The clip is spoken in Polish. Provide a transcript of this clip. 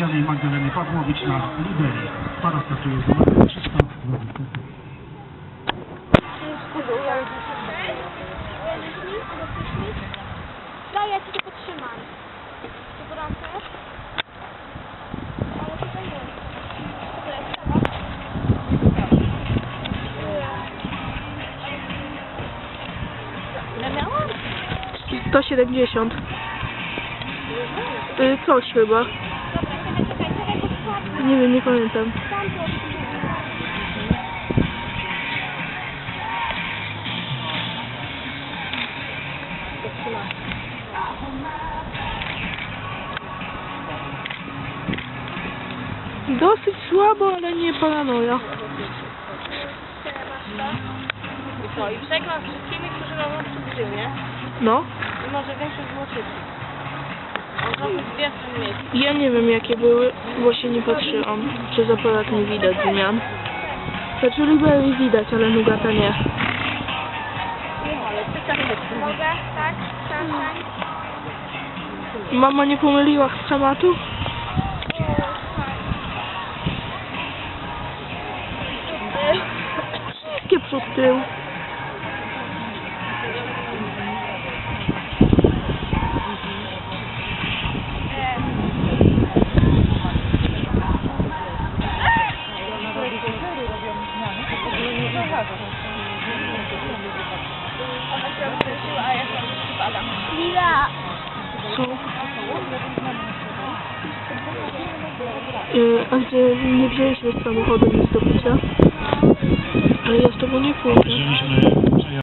młodzianej Magdaleny Pawłowicz na Liberii. Para startuje z numerem 320. No, ja ci to podtrzymam. To gorące? Ale tutaj nie. Ile miałam? 170. Coś chyba. Dobra, czekaj, bo słabo. Nie wiem, nie pamiętam. Tam to. Dosyć słabo, ale nie paranoja. I co? I przegram z wszystkimi, którzy na nas przybyli, nie? No. I może większość było szybciej. Może być w pierwszym miejscu. Ja nie wiem jakie były, bo się nie patrzyłam. Przez aparat nie widać zmian. Znaczy Liberii widać, ale Nugata nie. Ale ty tak Mogę? Tak? Tak, tak. Mama nie pomyliła schematu? Wszystkie przód tył. Lila! Co? A gdzie nie wzięliśmy z samochodu nic do picia? Ale ja z tobą nie pójdę. Wzięliśmy